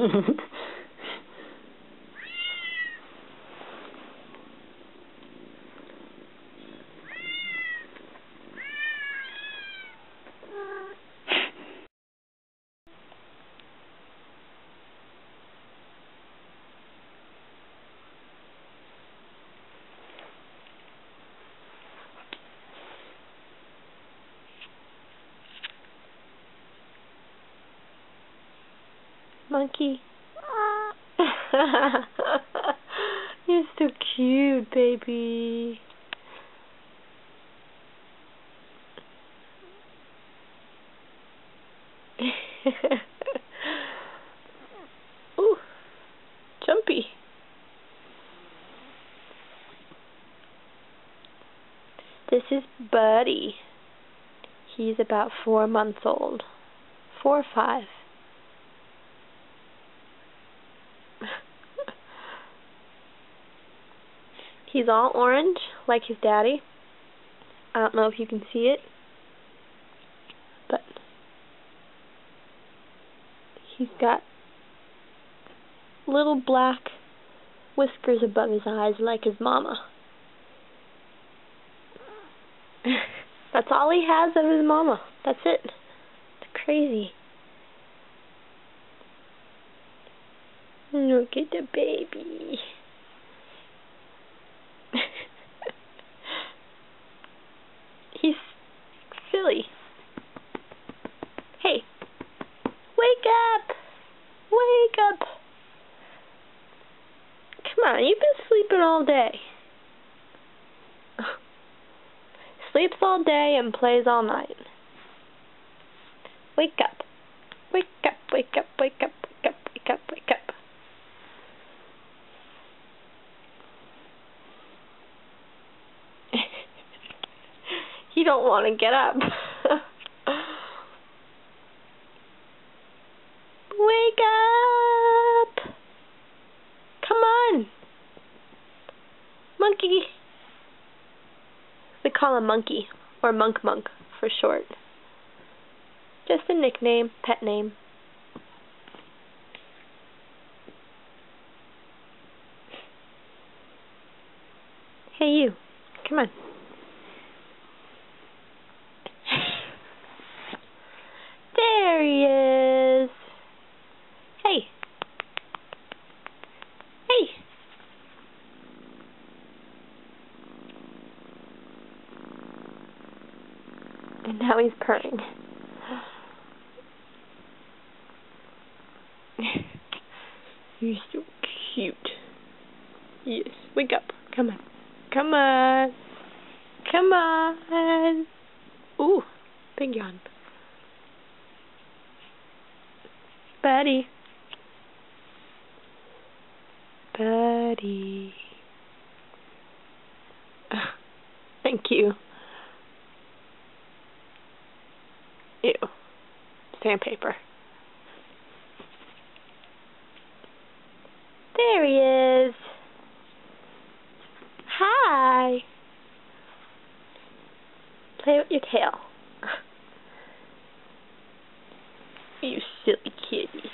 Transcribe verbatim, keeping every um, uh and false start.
Monkey. You're so cute, baby. Ooh, jumpy. This is Buddy. He's about four months old. Four or five. He's all orange, like his daddy. I don't know if you can see it, but he's got little black whiskers above his eyes like his mama. That's all he has of his mama. That's it. It's crazy. Look at the baby. He's silly. Hey, wake up! Wake up! Come on, you've been sleeping all day. Sleeps all day and plays all night. Wake up. Wake up, wake up, wake up, wake up, wake up, wake up. You don't want to get up. Wake up! Come on! Monkey! We call him Monkey, or Monk Monk for short. Just a nickname, pet name. Hey you, come on. There he is. Hey. Hey. And now he's purring. You're so cute. Yes, wake up. Come on. Come on. Come on. Ooh, big yawn. Buddy. Buddy. Thank you. Ew. Sandpaper. There he is. Hi. Play with your tail. You silly kitty.